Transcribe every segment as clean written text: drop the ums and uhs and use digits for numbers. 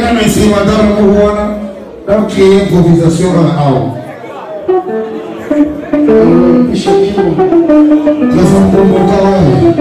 Tena mesi madame kuona donc improvisation en au. Ishakio. Sasa kumbuka wewe.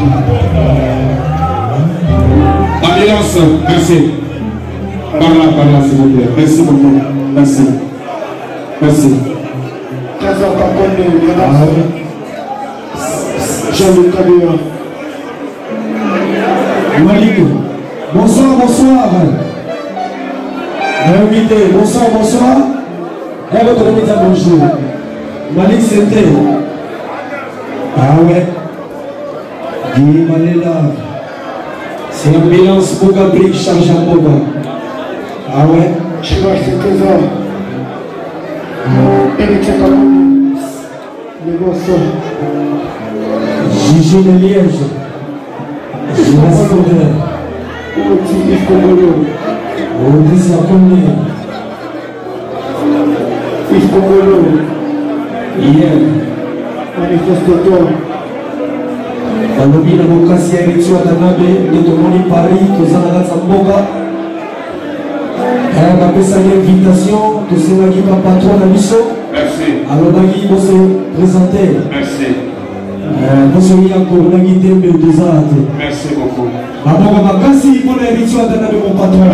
Ambulance, merci. Par là, s'il vous plaît. Merci beaucoup. Merci. Merci. Jean-Luc Kabila. Malik, bonsoir, bonsoir. Invité, bonsoir, bonsoir. Et votre invité, bonjour. Malik, c'était. Ah ouais. Guy Malela. C'est l'ambulance pour Gabriel charge à Boba. Ah ouais. Je vais acheter tes hommes. Héritier Kabila. Négociant. Gigi de Liège. Jonas Fodder. Oti Ifkongolo. Odis Akone. Ifkongolo. Hier. Manifestateur. Balobi na bokasi ya Eritio Watanabe nde tomoni Paris toza na kati ya mboka bapesaki invitation tosengaki pa patron na biso alobaki bose présente bosoya kolonaki te mbe tozala te baboka makasi mpona Eritio Watanabe mon patron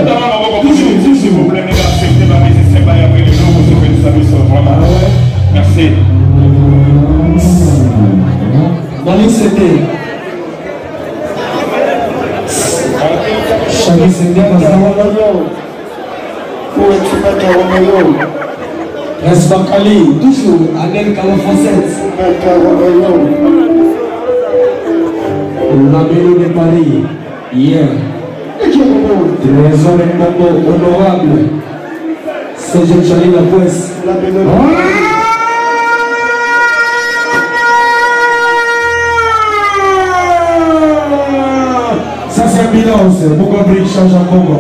Merci. Malik c'était Chagi Sende Mazawala Resbakali, toujours Anel Kalafosset La Mélodie de Paris, hier Trésor et Mambo, honorable C'est Jean Charlie La Poisse Ça c'est ambulance, pourquoi Brick change en Congo?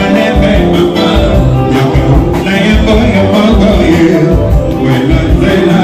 Well,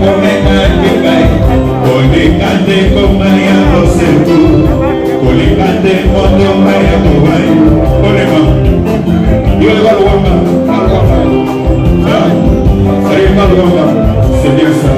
C'est bien ça.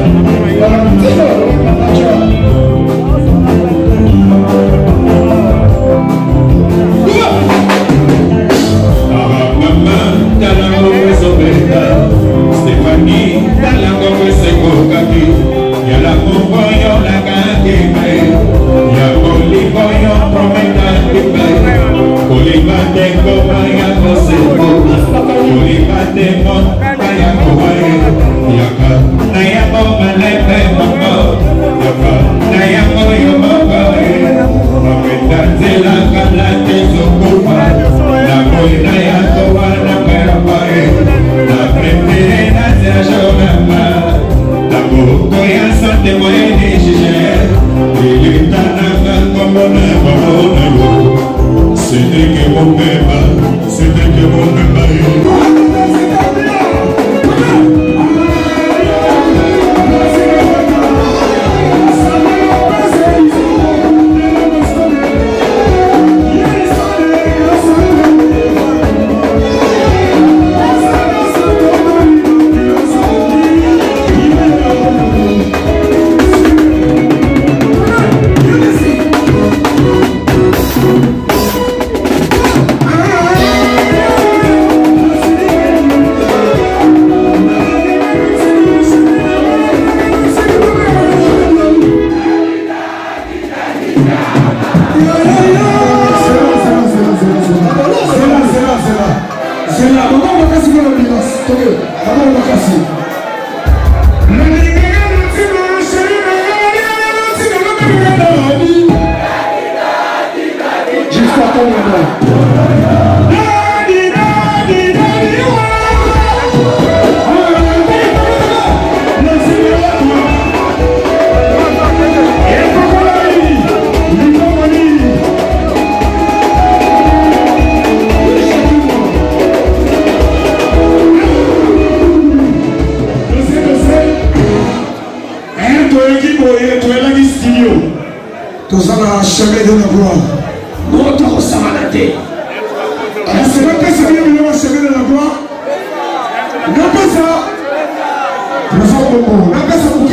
Chemin de la gloire. Notre samanate. C'est pas que ça vient de la chemin de la gloire. N'a pas ça. N'a pas ça pour qui?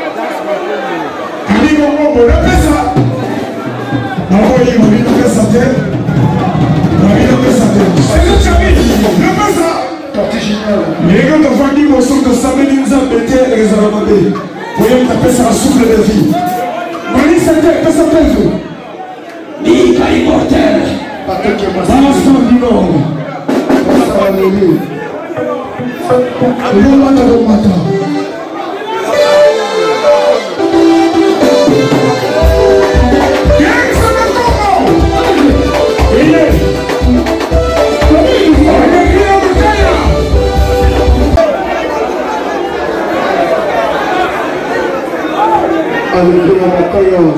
N'a pas ça. N'a pas ça tête. N'a pas ça tête. C'est jamais. N'a pas ça. Les gars de Vandy vont sont de Samuel Nzambete et les Arababé. Vous voyez que ça un souffle de vie. Mani Sante, que ça pèse. Mika immortel. Basta du Nord. Ça va venir. Le matin au matin. Alléluia, Mataya.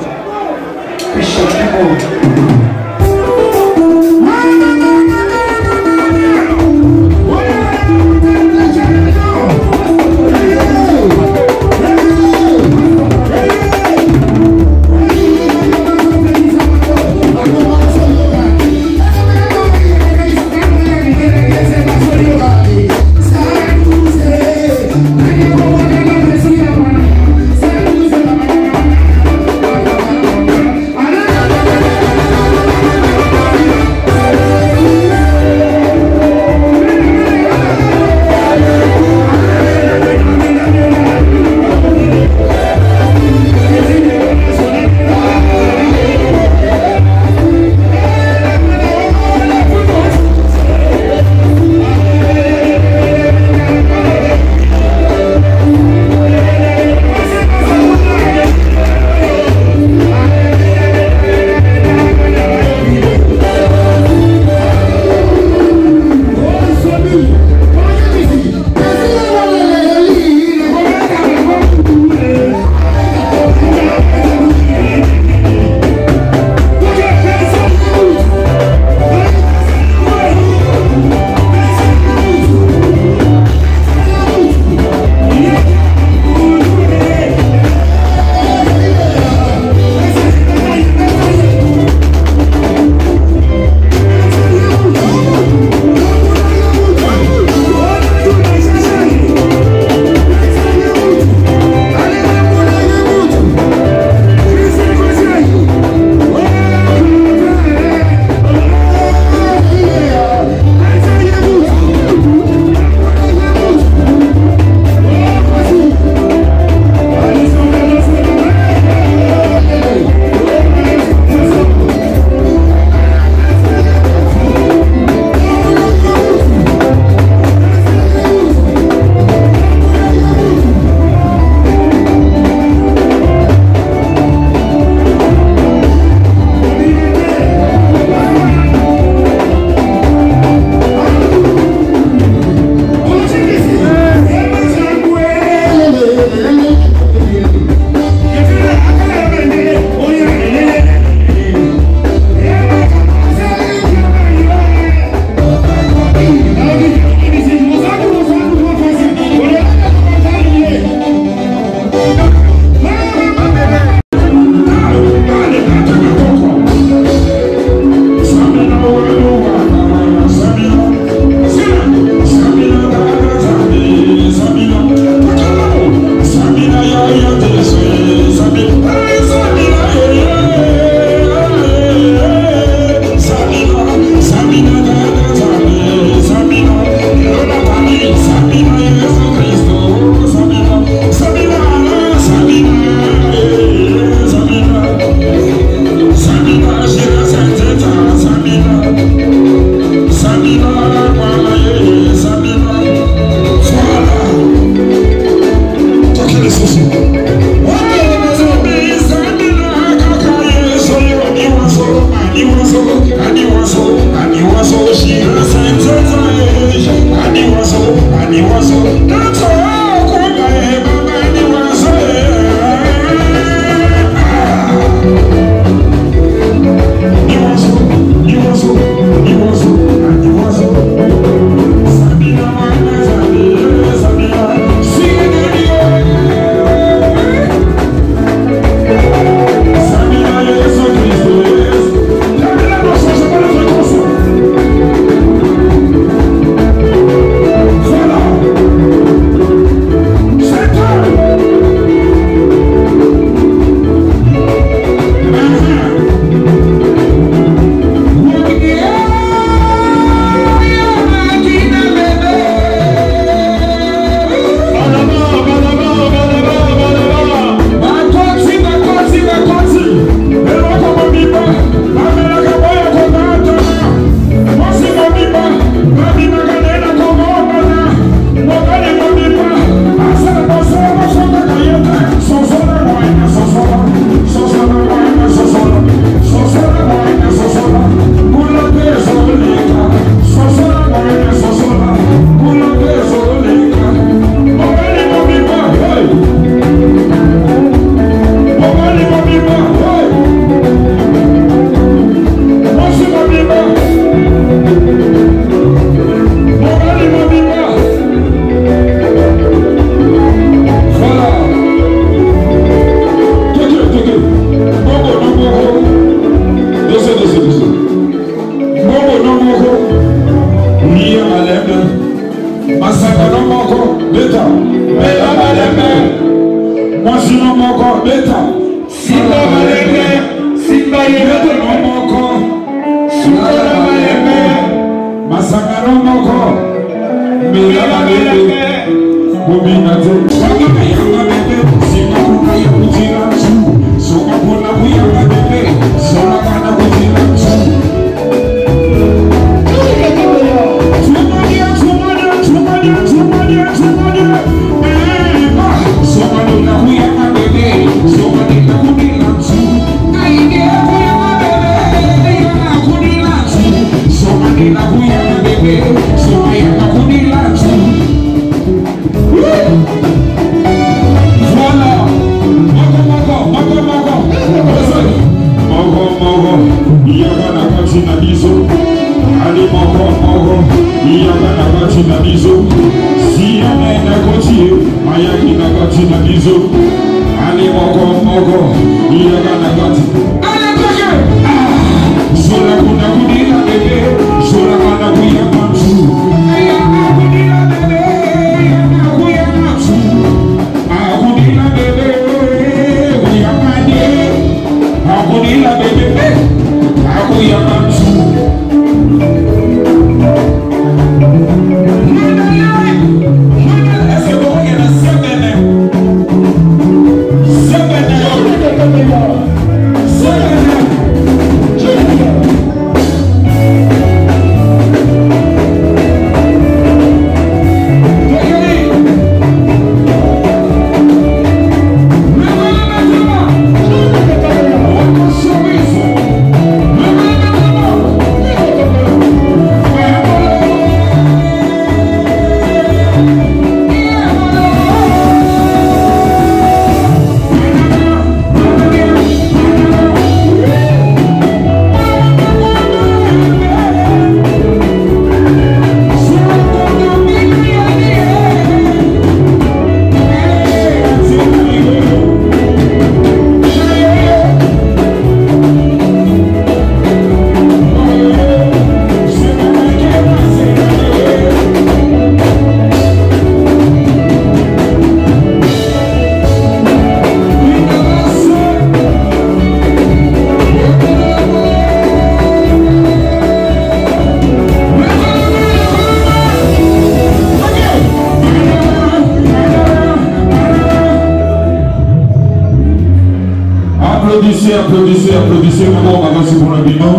Applaudissez, maintenant on va avancer pour le bilan.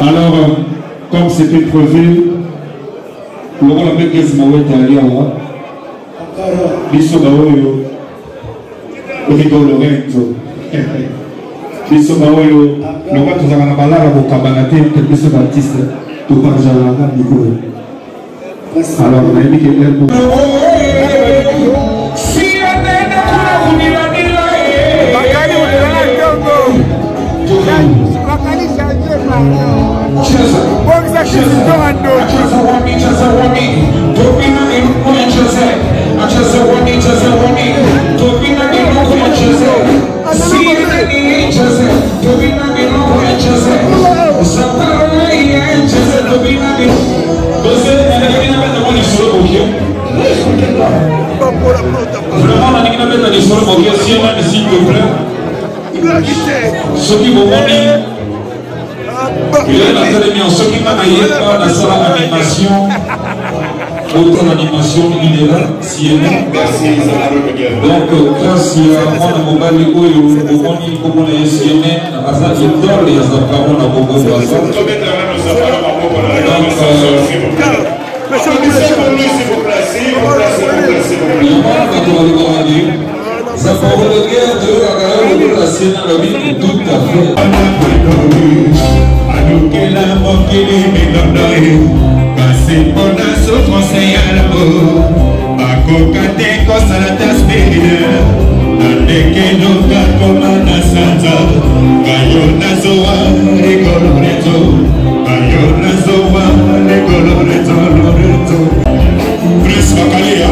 Alors, comme c'était prévu, le rôle avec Esmaouet est allé à moi. Biso Baoyo, Rigo Lorenzo. Biso Baoyo, le roi de Zaganabalara, au Kabanate, quelques biso d'artistes, tout par Jalanga, Nico. Alors, on a dit qu'il est pour. S'il te plaît, ceux qui vont venir, il y a l'académie, ceux qui m'ont aidé par la salle d'animation, autre animation, il est là, si elle est. Donc, grâce à moi, je mobile, au moni, comme on est CNN, à ça, il dort les appareils à Bobo Baza. Ça va vous le dire de la scène à la vie tout à fait. La moquille c'est pour la souffrance et à l'amour. A cocate cosa la taspirina. Andeke no kakoma na santa. Kayo na zoa le coloreto. Kayo na zoa le coloreto loreto. Prince Bakalia.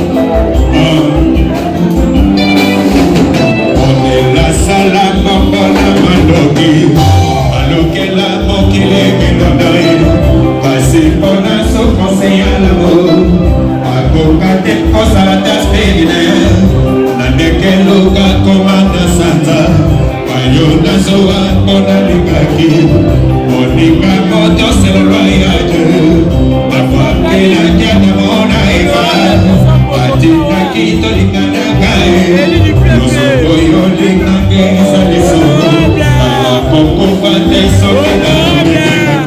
On est la sala bomba la mandoki. Aloke la mokile kelonai. Passer pour la souffrance et à l'amour. A cocate cosa la taspirina. Andeke no kakoma na santa. Kayo na zoa mona ligaki. Monica moto se le voyage. Parfois que la guerre mona eva. Patina quito liganakai. Nous sommes liganakai sa leçon. La poco fate soledad.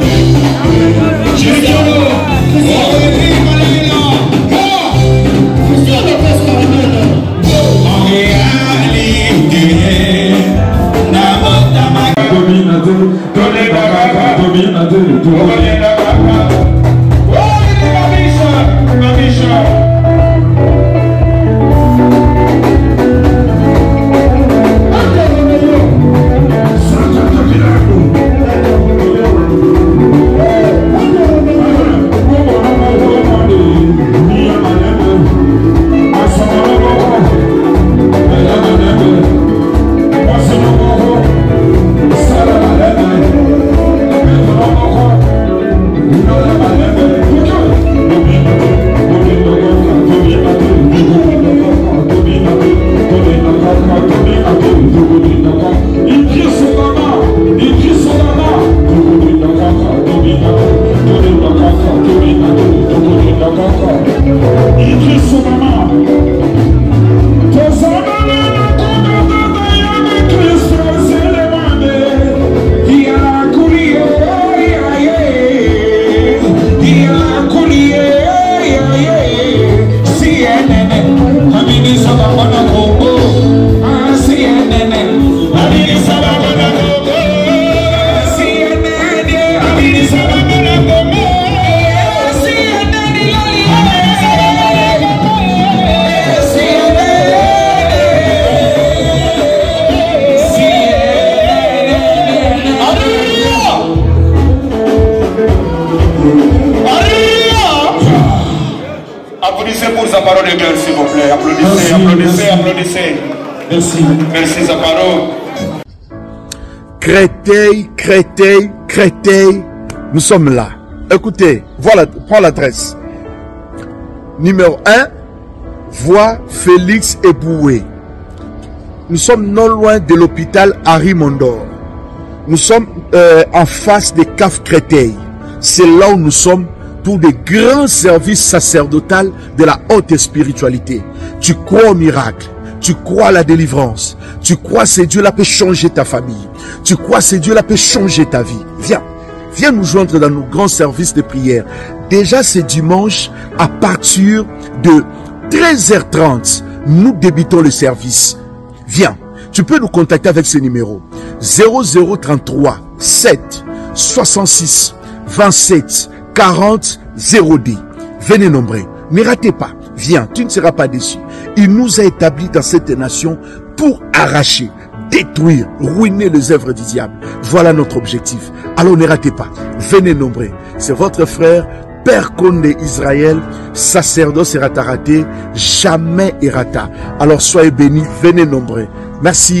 Applaudissez pour Zaparo de cœur, s'il vous plaît. Applaudissez, applaudissez, applaudissez. Merci. Merci Zaparo. Créteil, Créteil, Créteil, nous sommes là. Écoutez, voilà, prends l'adresse. Numéro 1, voie Félix Eboué. Nous sommes non loin de l'hôpital Harry Mondor. Nous sommes en face des caves Créteil. C'est là où nous sommes pour des grands services sacerdotaux de la haute spiritualité. Tu crois au miracle, tu crois à la délivrance, tu crois que Dieu là peut changer ta famille, tu crois que Dieu là peut changer ta vie. Viens, viens nous joindre dans nos grands services de prière. Déjà ce dimanche, à partir de 13h30, nous débutons le service. Viens, tu peux nous contacter avec ce numéro 0033 7 66 27 40 010. Venez nombreux, ne ratez pas. Viens, tu ne seras pas déçu. Il nous a établis dans cette nation pour arracher, détruire, ruiner les œuvres du diable. Voilà notre objectif. Alors ne ratez pas. Venez nombreux. C'est votre frère, Père Condé Israël, sacerdoce et raté, jamais errata. Alors soyez bénis, venez nombreux. Merci.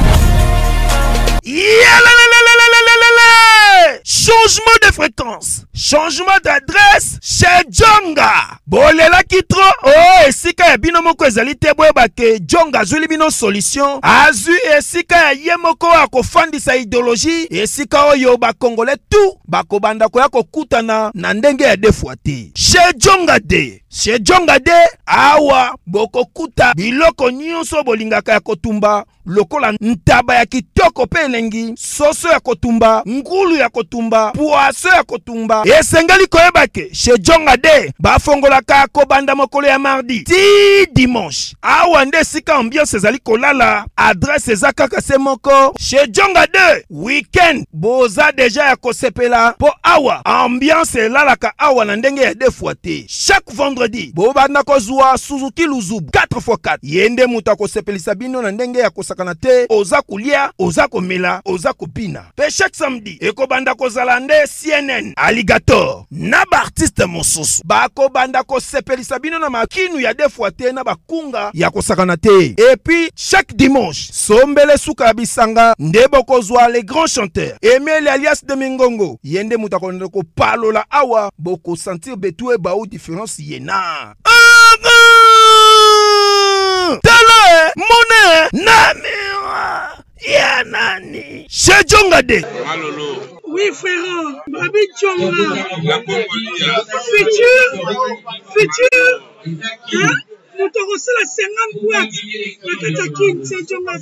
Changement de fréquence, changement d'adresse chez Djonga. Bolela kitro, oh, esika ya bino moko ezali te boyeba ke Djonga azuli bino solution. Azu esika ya ye moko akofandisa idéologie, esika oyo ba Congolais tout bakobanda koya kokutana na ndenge ya defwa te. Chez Djonga de, chez Djonga de, awa bokokuta biloko nyonso bolingaka ya kotumba. Lokola ntaba ya kitoko pe elengi, soso ya kotumba, ngulu ya kotumba, poaso ya kotumba. Esengali koyeba ke chez Djonga de bafongolaka kobanda mokolo ya mardi ti dimanche. Awa nde sika ambiance ezali kolala, adresse eza kaka se moko. Chez Djonga de weekend boza deja ya kosepela po awa ambiance elalaka awa na ndenge ya defwa te. Chaque vendredi bobanda kozwa Suzuki Luzubu 4x4 yende muta kosepelisa bino na ndenge ya kanate, oza kulia, oza komela, oza kopina. Pe chaque samedi, eko banda kozala nde CNN, Alligator, na ba artiste mosusu. Bako banda ko sepelisa bino na makinu ya defwa te na bakunga ya kosakana te. Et puis, chaque dimanche, sombele suka bisanga, nde boko zwa les grands chanteurs. Emile alias de Mingongo, yende mutakonde ko palola awa, boko sentir betue ba ou différence yena. Tele, monnaie, namira, yanani. Chez Djonga de. Malolo. Oui, frère, Babi Djonga. Futur. Hein? Nous te reçons la 50 boîtes. La Katakin, c'est Djonga.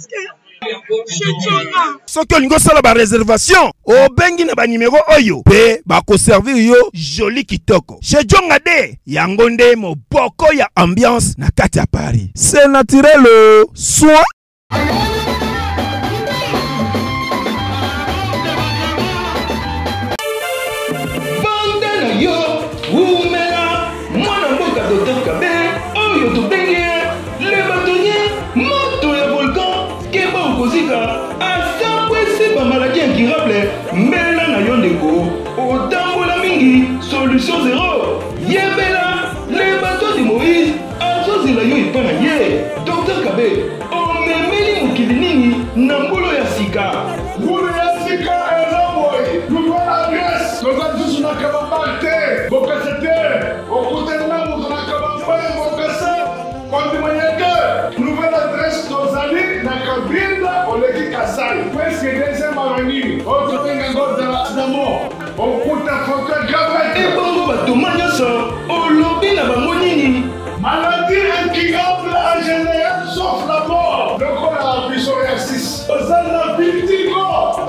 Soki olingo sala ba réservation obengi na ba numéro oyo pe ba ko servir yo joli kitoko. Chez Djonga de yango nde moboko ya ambiance na kati ya Paris. C'est naturel soit yo umela mwana mboka Dr Kabe oyo to bengi le bâtonnier moto ya volcan keba okozika asambwese ba maladie incurable mbela na yo ndeko otambola mingi solution zéro yebela le bateau de Moïse azozela yo epa na ye Dr Kabe omemeli mokili nini na mbolo ya sika nouvelle adresse nos amis na Kabinda Oleki Kasai. Presque deuxième avenue. Autre bengango d'Adamo. On coûte un fauteuil gravé. Et bon, batomanya ça. Olobi na bangonini. Maladie incurable en général sauf la mort. Le corps a appuyé sur R6. Ozana Bintigo.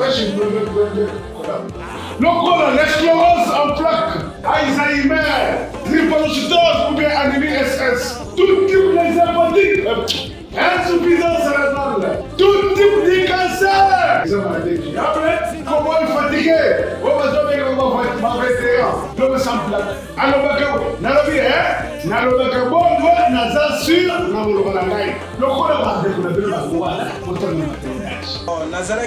Le corps a l'esclérose en plaques. Alzheimer. Drépanocytose ou bien anémie SS. Tout type de hépatites. Insuffisance rénale. Tout type de cancer. Ils ont maladie incurable. Comment il fatigué. On va donner ma vétéran. L'homme sans plaque. Alors, Nalobi, hein? Nalobi, bon, doigt, Naza sur, Namolo Langai. Le corps a découvert la voie pour ton